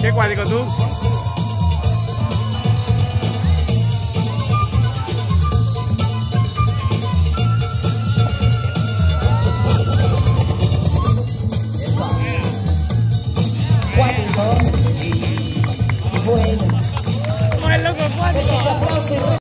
Qué cuático tú. Eso. Cuático y bueno. Más loco cuático. Fuertes aplausos y